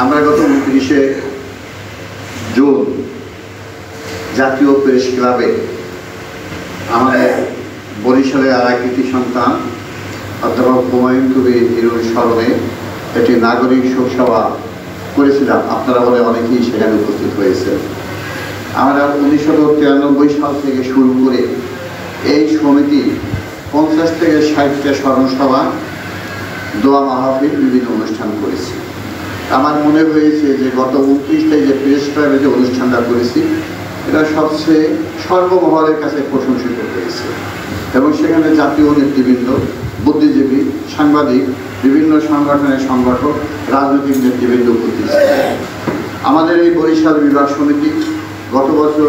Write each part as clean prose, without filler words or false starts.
আমরা গত 29শে জুন জাতীয় প্রেস ক্লাবে আমাদের বরিশালের আর এক কৃতি সন্তান অধ্যাপক হুমায়ুন কবির হিরোর স্মরণে একটি নাগরিক শোকসভা করেছিলাম। আপনারা বলে অনেকেই সেখানে উপস্থিত হয়েছে। আমরা 1993 সাল থেকে শুরু করে এই সমিতি 50 থেকে 60টা স্মরণসভা, দোয়া মাহফিল, বিভিন্ন অনুষ্ঠান করেছি। আমার মনে হয়েছে যে গত 29টায় যে প্রেস ক্লাবে যে অনুষ্ঠানটা করেছি এটা সবচেয়ে সর্বমহলের কাছে প্রশংসিত হয়েছে এবং সেখানে জাতীয় নেতৃবৃন্দ, বুদ্ধিজীবী, সাংবাদিক, বিভিন্ন সংগঠনের সংগঠক, রাজনৈতিক নেতৃবৃন্দ উপস্থিত ছিলেন। আমাদের এই বরিশাল বিভাগ সমিতি গত বছর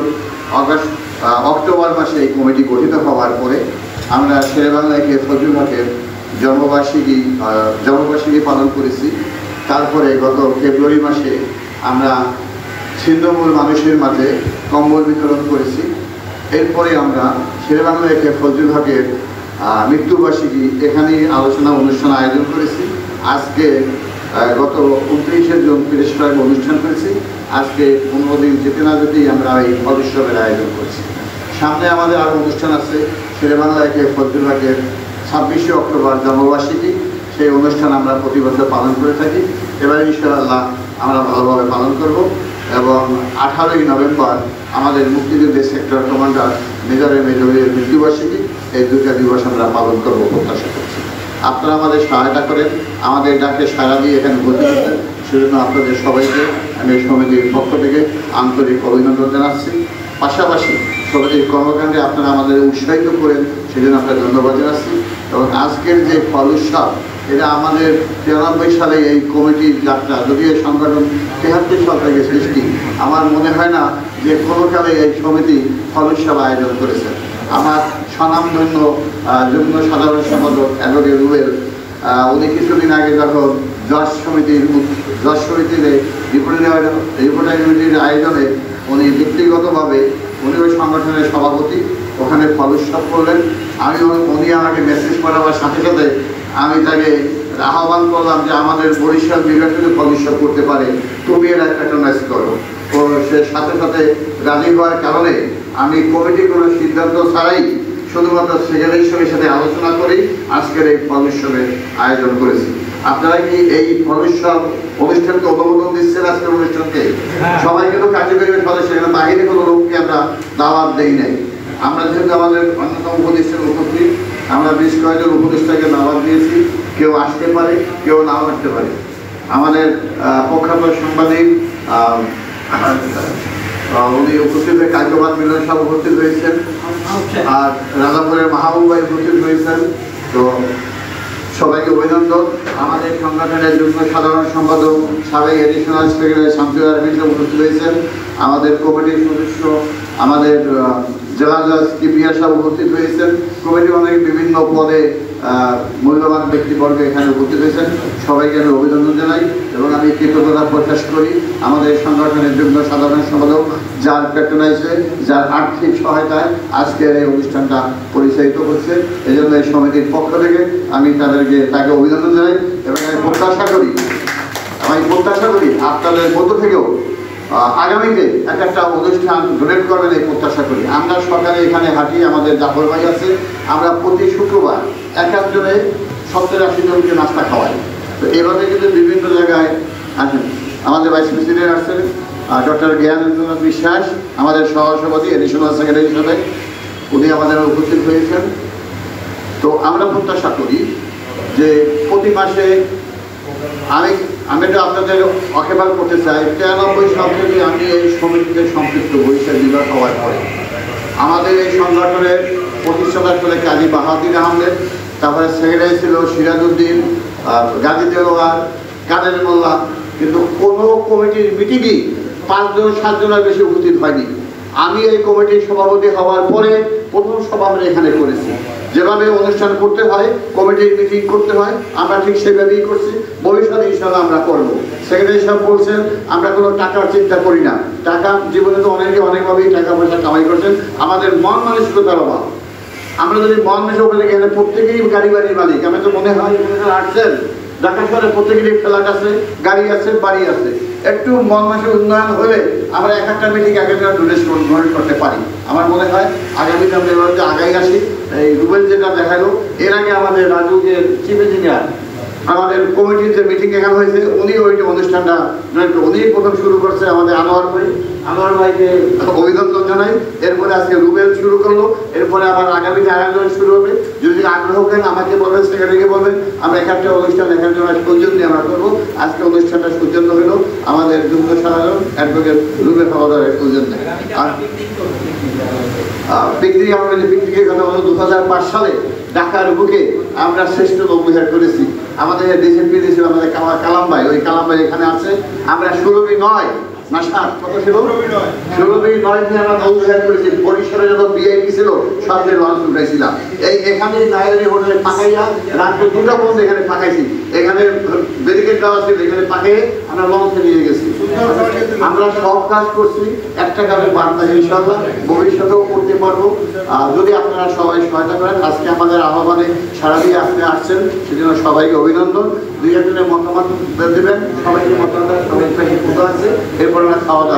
অক্টোবর মাসে এই কমিটি গঠিত হওয়ার পরে আমরা শেরেবাংলাকে ফজলুল হকের জন্মবার্ষিকী পালন করেছি। তারপরে গত ফেব্রুয়ারি মাসে আমরা ছিন্নমূল মানুষের মাঝে কম্বল বিতরণ করেছি। এরপরে আমরা শেরেবাংলাকে ফজলুল হকের মৃত্যুবার্ষিকী এখানেই আলোচনা অনুষ্ঠান আয়োজন করেছি। আজকে গত 29শে জুন প্রেস ক্লাবে অনুষ্ঠান করেছি। আজকে 15 দিন যেতে না যেতেই আমরা এই ফলোৎসবের আয়োজন করছি। সামনে আমাদের আরও অনুষ্ঠান আছে। শেরেবাংলাকে ফজলুল হকের 26শে অক্টোবর জন্মবার্ষিকী, সেই অনুষ্ঠান আমরা প্রতি বছর পালন করে থাকি। এবার ইনশাআল্লাহ আমরা ভালোভাবে পালন করব এবং 18ই নভেম্বর আমাদের মুক্তিযুদ্ধের সেক্টর কমান্ডার মেজরের মৃত্যুবার্ষিকী, এই দুইটা দিবস আমরা পালন করবো প্রত্যাশা করছি। আপনারা আমাদের সহায়তা করেন, আমাদের ডাকে সাড়া দিয়ে এখানে উপস্থিত হচ্ছেন, সেজন্য আপনাদের সবাইকে আমি এই সমিতির পক্ষ থেকে আন্তরিক অভিনন্দন জানাচ্ছি। পাশাপাশি সমিতির কর্মকাণ্ডে আপনারা আমাদের উৎসাহিত করেন, সেজন্য আপনাদের ধন্যবাদ জানাচ্ছি। এবং আজকের যে ফল উৎসব, এটা আমাদের 93 সালে এই কমিটির যাত্রা, যদিও এই সংগঠন 73 সাল থেকে সৃষ্টি, আমার মনে হয় না যে কোনো কালে এই সমিতি ফল উৎসব আয়োজন করেছে। আমার স্বনামধন্য যুগ্ম সাধারণ সম্পাদক অ্যাডভোকেট রুবেল, উনি কিছুদিন আগে যখন জজ সমিতিতে রিপোর্টার আয়োজনে উনি ব্যক্তিগতভাবে উনি ওই সংগঠনের সভাপতি, ওখানে ফল উৎসব করলেন। উনি আমাকে মেসেজ করাবার সাথে সাথে আমি তাকে আহ্বান করলাম যে আমাদের বরিশাল বিভাগ যদি ফল উৎসব করতে পারে, তুমি এর একটা অর্গানাইজ করো। তো সে সাথে সাথে রাজি হওয়ার কারণে আমি কমিটি কোনো সিদ্ধান্ত ছাড়াই শুধুমাত্র সেক্রেটারির সাথে আলোচনা করেই আজকের এই ফল উৎসবের আয়োজন করেছি। আপনারা কি এই ফল উৎসব অনুষ্ঠানকে অনুমোদন দিচ্ছেন? আজকের অনুষ্ঠানকে সবাই কিন্তু কার্যকরী সদস্য, সেখানে বাহিরে কোনো লোককে আমরা দাওয়াত দেই নাই। আমরা যেহেতু আমাদের অন্যতম উপদেষ্টার উপস্থিত, আমরা বেশ কয়েকজন উপদেষ্টাকে দাওয়াত দিয়েছি। কেউ আসতে পারে, কেউ নাও আসতে পারে। আমাদের প্রখ্যাত সাংবাদিক উনি উপস্থিত হয়ে কার্যবাদ মিলন সাহেব উপস্থিত হয়েছেন, আর রাজাপুরের মাহবুব ভাই উপস্থিত হয়েছেন। তো সবাইকে অভিনন্দন। আমাদের সংগঠনের যুগ্ম সাধারণ সম্পাদক সাবেক এডিশনাল সেক্রেটারি শামসুল আলমিন সাহেব উপস্থিত হয়েছেন। আমাদের কমিটির সদস্য আমাদের জেলা জজ কিপিয়া সাহেব উপস্থিত হয়েছেন। কমিটির অনেক বিভিন্ন পদে মূল্যবান ব্যক্তিবর্গ এখানে উপস্থিত হয়েছেন। সবাইকে আমি অভিনন্দন জানাই এবং আমি কৃতজ্ঞতা প্রকাশ করি আমাদের সংগঠনের যুগ্ম সাধারণ সম্পাদক, যার প্যাট্রোনাইজে, যার আর্থিক সহায়তায় আজকের এই অনুষ্ঠানটা পরিচালিত হচ্ছে। এই জন্য এই সমিতির পক্ষ থেকে আমি তাকে অভিনন্দন জানাই এবং আমি প্রত্যাশা করি আপনাদের মধ্য থেকেও আগামীতে একটা অনুষ্ঠান ডোনেট করবেন, এই প্রত্যাশা করি। আমরা সকালে এখানে হাঁটি, আমাদের জাফর ভাই আছে, আমরা প্রতি শুক্রবার একজনে 70-80 জনকে নাস্তা খাওয়াই। তো এভাবে কিন্তু বিভিন্ন জায়গায় আসেন। আমাদের ভাইস প্রেসিডেন্ট আসছেন ডক্টর জ্ঞানেন্দ্র বিশ্বাস, আমাদের সহসভাপতি এডিশনাল সেক্রেটারি হিসেবে উনি আমাদের উপস্থিত হয়েছেন। তো আমরা প্রত্যাশা করি যে প্রতি মাসে আমি তো আপনাদের অকেবাল করতে চাই, 93 সাল থেকে আমি এই সমিতিতে সম্পৃক্ত বরিশাল বিভাগ হওয়ার পরে আমাদের এই সংগঠনের প্রতিষ্ঠাতা ছিল কাজী বাহাদুর আহমেদ, তারপরে সেক্রেটারি ছিল সিরাজউদ্দিন, গাজী দেওয়ার, কাদের মোল্লা, কিন্তু কোনো কমিটির মিটিংই 5-7 জনের বেশি উপস্থিত হয়নি। আমি এই কমিটির সভাপতি হওয়ার পরে প্রথম সভা আমরা এখানে করেছি। যেভাবে অনুষ্ঠান করতে হয়, কমিটির মিটিং করতে হয়, আমরা ঠিক সেভাবেই করছি। ভবিষ্যতে ইনশাআল্লাহ আমরা করবো। সেক্রেটারি সাহেব বলছেন আমরা কোনো টাকার চিন্তা করি না। টাকা জীবনে তো অনেকভাবেই টাকা পয়সা কামাই করছেন, আমাদের মন মানসিকতার অভাব। আমরা যদি মন মেশে ওখানে গেলে প্রত্যেকেই গাড়ি বাড়ির মালিক, আমি তো মনে হয় আসছেন ঢাকা শহরে প্রত্যেকেরই ফ্ল্যাট আছে, গাড়ি আছে, বাড়ি আছে। একটু মন মাসে উন্নয়ন হলে আমরা এক একটা মিটিং এক একটা ডোনেশন করতে পারি। আমার মনে হয় আগামীতে আমরা এবার আগাই আসি। এই রুবেল যেটা দেখালো, এর আগে আমাদের রাজুকের চিফ ইঞ্জিনিয়ার আমাদের কমিটির যে মিটিং এখানে হয়েছে, উনি ওই অনুষ্ঠানটা উনি প্রথম শুরু করছে। আমাদের আনোয়ার ভাইকে অভিনন্দন জানাই। এরপরে আজকে রুবেল শুরু করলো, এরপরে আবার আগামীতে আয়োজন শুরু হবে। যদি আগ্রহ করেন আমাকে বলবেন, সেক্রেটারিকে বলবেন, আমরা একটা অনুষ্ঠান এখানে সৌজন্য আমরা করবো। আজকে অনুষ্ঠানটা সৌজন্য হলো আমাদের যুগ্ম সাধারণ অ্যাডভোকেট রুবেল সহোদরের সৌজন্যে। পিকনিকের কথা হলো 2005 সালে ঢাকার বুকে আমরা শ্রেষ্ঠ নৌবিহার করেছি। আমাদের দেশের বিদেশে আমাদের কালাম ভাই, ওই কালাম ভাই এখানে আছে। আমরা 16-9 না 7 কত ছিল 16-9 দিয়ে আমরা নৌবিহার করেছি। পরিসরে যত বিআইপি ছিল সবচেয়ে লঞ্চ উঠাইছিলাম। এখানে নাইরি হোটেলে পাকাইয়া রাত 2টা পর্যন্ত এখানে পাকাইছি। এখানে ব্যারিকেড দেওয়া ছিল, এখানে পাকিয়ে আমরা লঞ্চে নিয়ে গেছি। আমরা সব কাজ করছি, একটা কাজের বার্তা ইনশাআল্লাহ ভবিষ্যতেও করতে পারবো যদি আপনারা সবাই সহায়তা করেন। আজকে আমাদের আহ্বানে সারা দিয়ে আপনি আসছেন, সেজন্য সবাইকে অভিনন্দন। 2 একজনের মতামত দেবেন, সবাইকে মতামত, সবাই আছে। এরপর আমরা খাওয়া দাওয়া